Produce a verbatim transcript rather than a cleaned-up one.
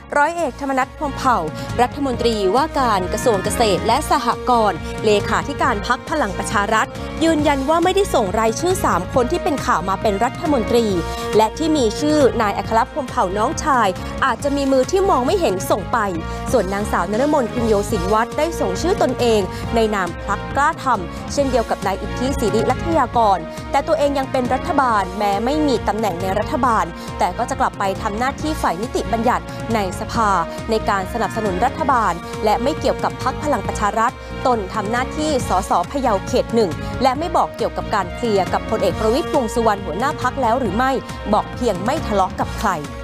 ร้อยเอกธรรมนัส พรหมเผ่ารัฐมนตรีว่าการกระทรวงเกษตรและสหกรณ์เลขาธิการพรรคพลังประชารัฐยืนยันว่าไม่ได้ส่งรายชื่อสามคนที่เป็นข่าวมาเป็นรัฐมนตรีและที่มีชื่อนายอัครพรหมเผ่าน้องชายอาจจะมีมือที่มองไม่เห็นส่งไปส่วนนางสาวนฤมลพิญโยสินวัฒน์ได้ส่งชื่อตนเองในนามพรรคกล้าทำเช่นเดียวกับนายอิทธิศิริลักษยากรแต่ตัวเองยังเป็นรัฐบาลแม้ไม่มีตำแหน่งในรัฐบาลแต่ก็จะกลับไปทำหน้าที่ฝ่ายนิติบัญญัติในสภาในการสนับสนุนรัฐบาลและไม่เกี่ยวกับพรรคพลังประชารัฐตนทำหน้าที่สสพะเยาเขตหนึ่งและไม่บอกเกี่ยวกับการเคลียร์กับพลเอกประวิตร วงษ์สุวรรณหัวหน้าพรรคแล้วหรือไม่บอกเพียงไม่ทะเลาะกับใคร